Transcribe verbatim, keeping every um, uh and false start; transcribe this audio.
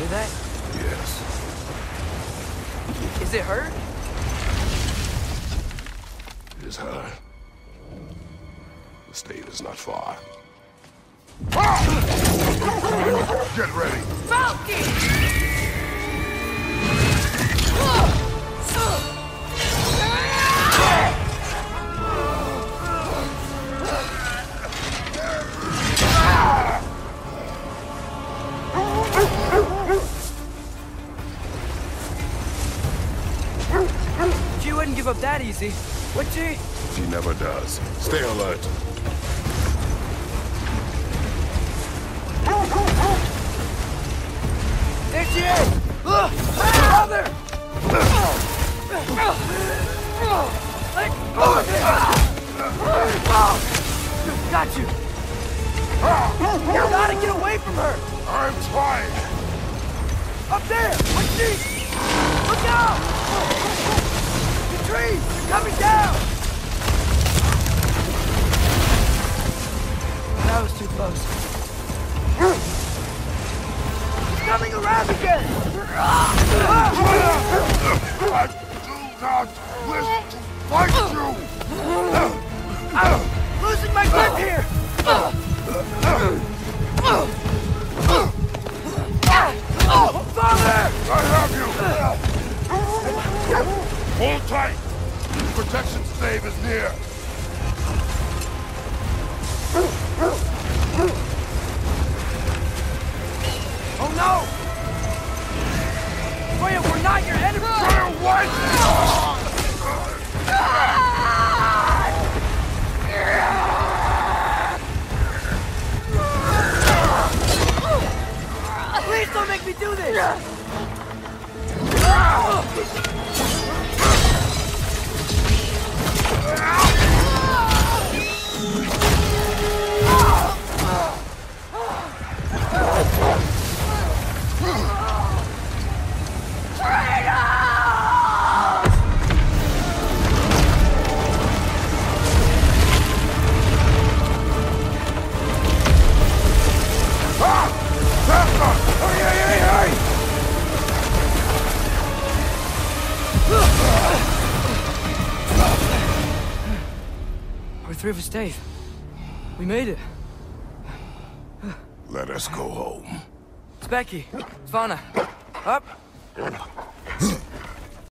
that? Yes. Is it her? It is her. The state is not far. Get ready! Falcon! She wouldn't give up that easy, would she? She never does. Stay alert. There she is! Look! Brother! Let go of him! Got you! You gotta get away from her! I'm trying! Up there! What's she? Look out! The trees! They're coming down! That was too close. He's coming around again! I do not wish to fight you! I'm losing my grip here! Father! I have you! Hold tight! Protection stave is near! Oh no! Freya, we're not your enemy! Freya, what? Please don't make me do this! We're through for stave. We made it. Let us go home. It's Becky. It's Vana. Up.